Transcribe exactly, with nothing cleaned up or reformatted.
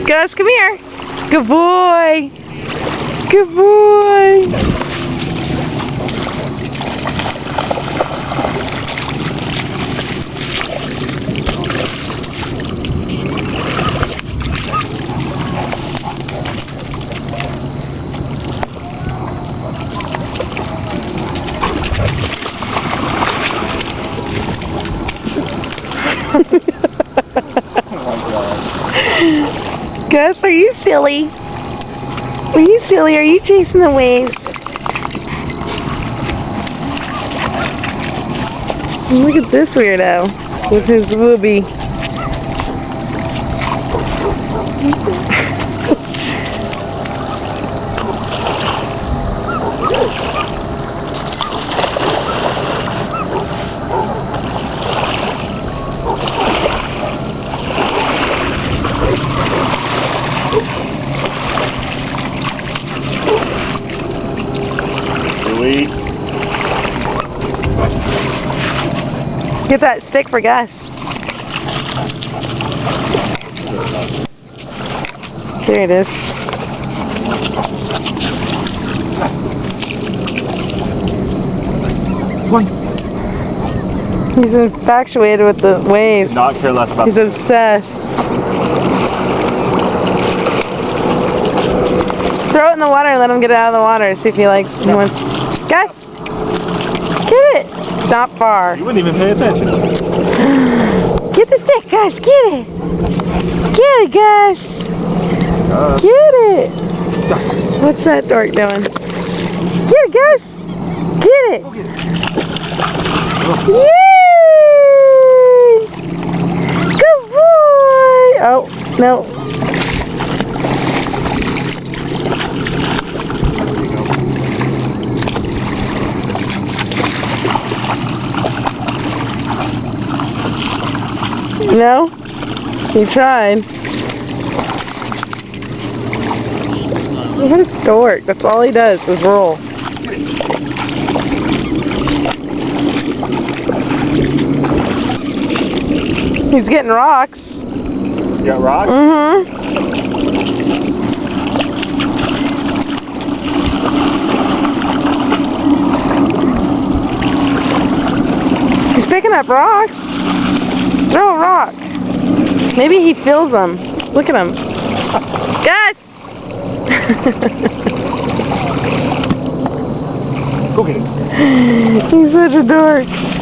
Gus, come here. Good boy. Good boy. Gus, are you silly? Are you silly? Are you chasing the waves? Look at this weirdo with his whoopee. Get that stick for Gus. There it is. Come on. He's infatuated with the waves. Not care less about. He's obsessed. Throw it in the water and let him get it out of the water. See if he likes. He wants. Gus, get it. It's not far. You wouldn't even pay attention. Get the stick, Gus. Get it. Get it, Gus. Uh, Get it. What's that dork doing? Get it, Gus. Get it. Yay! Good boy. Oh, no. No? He tried. What a dork. That's all he does is roll. He's getting rocks. You got rocks? Mm-hmm. He's picking up rocks. Throw a rock. Maybe he feels them. Look at him. Gus! Go get it. He's such a dork.